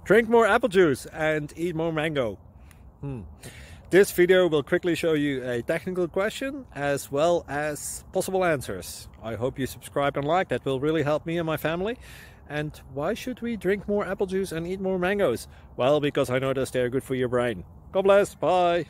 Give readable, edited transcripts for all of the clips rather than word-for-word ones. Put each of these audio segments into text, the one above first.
Drink more apple juice and eat more mango. This video will quickly show you a technical question as well as possible answers. I hope you subscribe and like, that will really help me and my family. And why should we drink more apple juice and eat more mangoes? Well, because I noticed they're good for your brain. God bless, bye!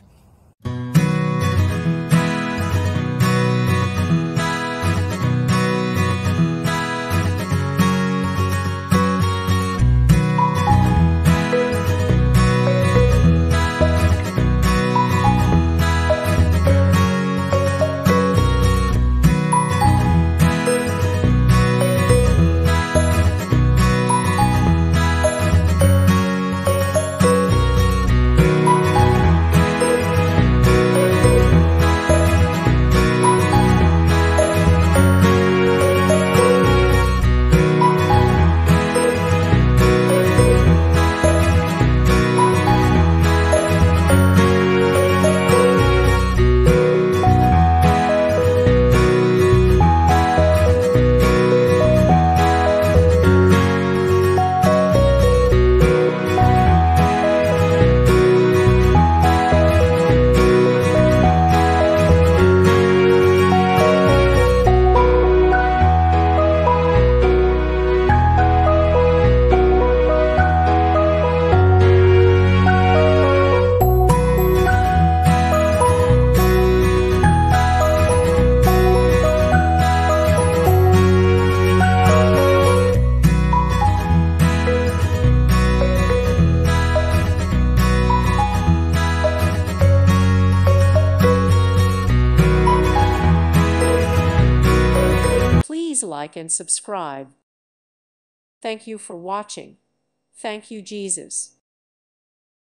Please like and subscribe. Thank you for watching. Thank you, Jesus.